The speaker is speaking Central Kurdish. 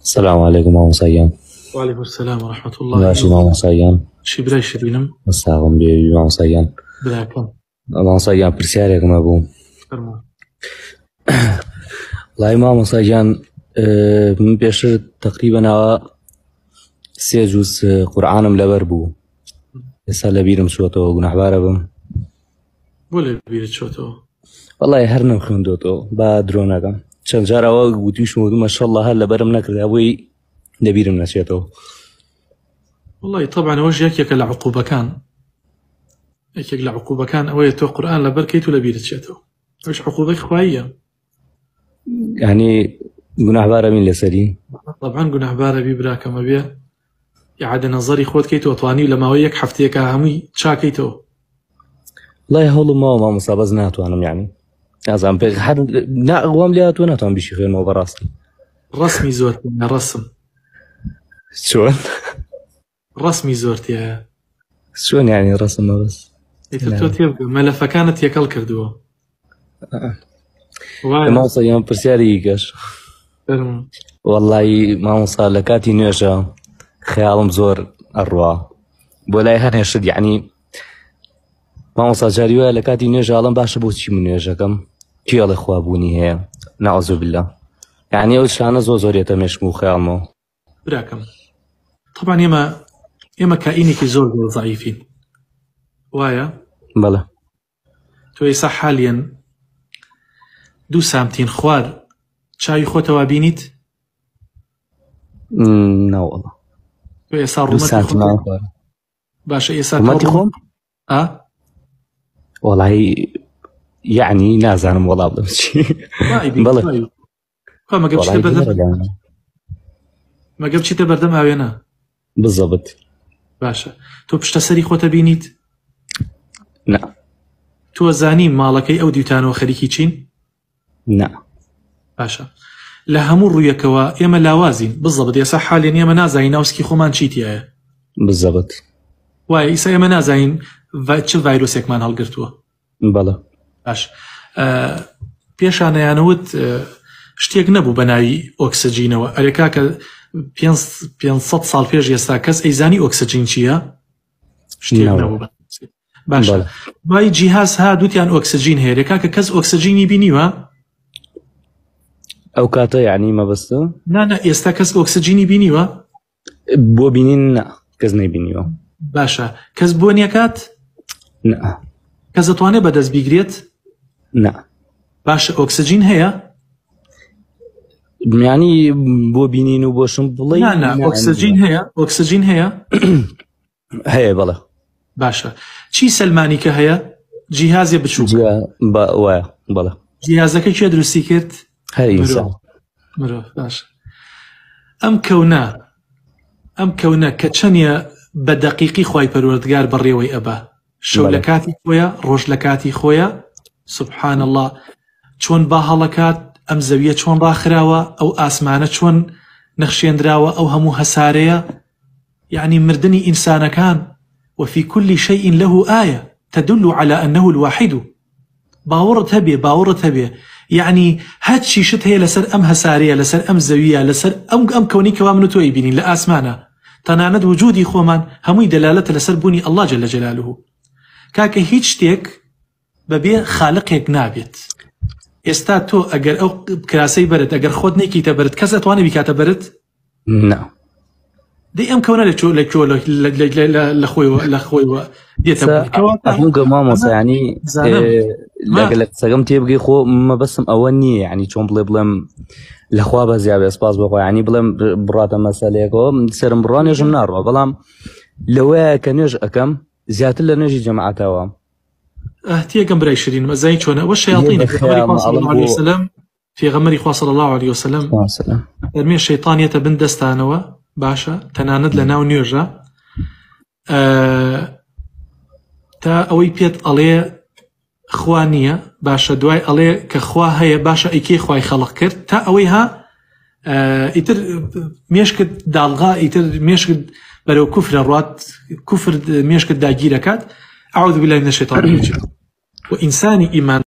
السلام عليكم ماما صيان. وعليكم السلام ورحمة الله. ماشي ماما صيان. شي براي شرينم. مساكم بي ماما صيان. براكم. ماما صيان برسالكم أبو. فرمو. والله ماما صيان من بيشر تقريبا سيجوز قرآنم لبربو. يسال بيرم شوتو جناح باربم. ولا بيرت شوتو. والله هرنم خندوتو بادرونكم. شن جارا وقتيش ما شاء الله هلا برم نكر أبوي نبيرم نشيتو. والله طبعا وجهك يك العقوبة كان. يك العقوبة كان أوي تو قرآن لبركيت ولا بيرت شوتو. وش عقوبة خوية؟ يعني جناح باربين لسري. طبعا جناح باربي براكم أبيه. يعاد نظري خود كيتو أطواني لما وياك حفتيك همي شاكيتو. والله هولو ما مصابزناتو أنا يعني. أزعم بحد لا قوام لياتو أنا توم بيشي خير ما براسي. رسمي زورتي يا رسم. شلون؟ رسمي زورتي يا. شلون يعني رسم بس؟ يبقى ملفة كانت يكل كردوه. ما وصل يوم برسياريكش. والله ما وصل لكاتي نيجا خيالم زور الروا. بولاي هنشد يعني ما وصل جاريوه لكاتي نيجا علم باش بوتشي من نيجا كم كي الله خوابوني هي نعوذ بالله. يعني أول أنا زوريته مش مو خيالمو. براكم. طبعا يما كائنك زور ضعيفين. وايا. بلا. تو يصح حاليا دو سامتين خوار شاي خوتوا بينيت؟ لا والله. تو يصار روماتي خوار. باشا يصار روماتي خوم؟ والله يعني نازل والله بلا شيء. بلا. ما قبل شيء تبردم. ما قبل شيء تبردم أوينا. بالضبط. باشا تو بشتسري خوتا بينيت؟ لا. تو زاني مالكي أو ديوتانو خريكي تشين؟ لا. باشا لا همور يكوا يما لاوازين بالضبط يا صح حاليا يما نازاين أوسكي خومان شيتيا. بالضبط. واي إسا يما نازاين چه فيروسك مان هالقرتوا؟ بلا. باش بيش أنا يانوت شتيك نبو بناي أكسجين وأريكاك 500 سال فيش يستاكس أيزاني أكسجين شيا شتيك نبو باشا باي جهاز ها دوتيان أكسجين هيريكاك كز أكسجيني بينيوا أو كاتا يعني ما بس لا يستاكس أكسجيني بينيوا بو بينين كزني بينيوا باشا كز بونيكات لا كز تواني بدز بيجريت لا باشا أكسجين هي يعني بو بينين وبو شمبلي لا أكسجين هي هي بلا باشا چی سلمانی که هيا جهازي بتشوف بلا جهازك كي درسي كرت هاي انسان مرو باشا ام كونا كتشنيا بدقيقي خوي پروردگار بريوي ابا شو لكاتي خويا روج لكاتي خويا سبحان الله چون باهلكات ام زويه چون راخراوا او اسمانه چون نخشيندراوا او همو هساريا يعني مردني انسان كان وفي كل شيء له آية تدل على أنه الواحد باورت هبيه يعني هاتشي شت هي لسر أم هسارية لسر أم زوية لسر أم كوني كوامنو توي بينين لأسمانا تناند وجودي خومان همي دلالة لسر بني الله جل جلاله كاك هيتش تيك ببي خالق هيك نابت استاتو أجر أو كراسي برد أجر خودني كي تبرد كذا تواني بكاتا برد نعم دي ام كونه لكو لاخوي ديت ابوك ماما يعني لا سقمت يبقي خو ما بس اوني يعني شلون بلم الاخوه بزياب اسباس بقى يعني بلم برات مساليكو سيرم براني جمنار بلام لو كان كم زيات لنا نجي جماعتها تي كم بري 20 ما زي شلون والشياطين في غمر صلى الله عليه وسلم في غمر صلى الله عليه وسلم ارمي الشيطان يتبن دستانوا باشا تناند لناو نيوجا تا اوي بيت عليه خوانيه باشا دواي عليه كخوا هي باشا ايكي خواي خلق كرت تا اويها يتر ميشكد دالغا يتر ميشكد برو كفر الروات كفر ميشكد داجيركات اعوذ بالله من الشيطان الرجيم وانساني ايمان